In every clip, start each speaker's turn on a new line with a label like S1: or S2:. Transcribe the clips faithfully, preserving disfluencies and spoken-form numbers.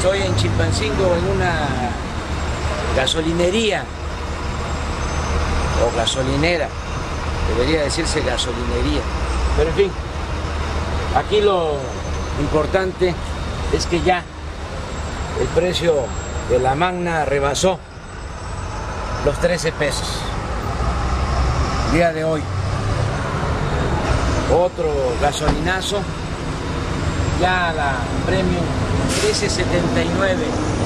S1: Estoy en Chilpancingo en una gasolinería o gasolinera, debería decirse gasolinería, pero en fin, aquí lo importante es que ya el precio de la Magna rebasó los trece pesos. El día de hoy, otro gasolinazo, ya la Premium trece setenta y nueve.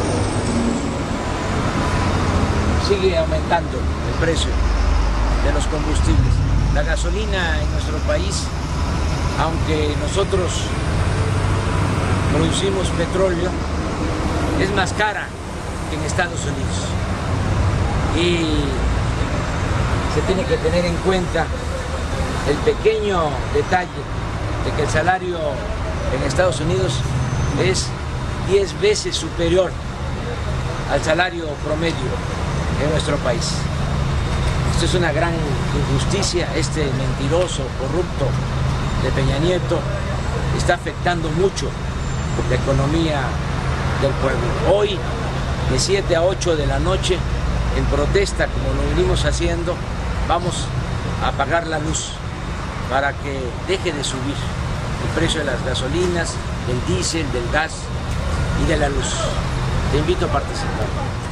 S1: Sigue aumentando el precio de los combustibles. La gasolina en nuestro país, aunque nosotros producimos petróleo, es más cara que en Estados Unidos. Y se tiene que tener en cuenta el pequeño detalle de que el salario en Estados Unidos es diez veces superior al salario promedio en nuestro país. Esto es una gran injusticia. Este mentiroso, corrupto de Peña Nieto está afectando mucho la economía del pueblo. Hoy, de siete a ocho de la noche, en protesta, como lo venimos haciendo, vamos a apagar la luz para que deje de subir el precio de las gasolinas, del diésel, del gas y de la luz. Te invito a participar.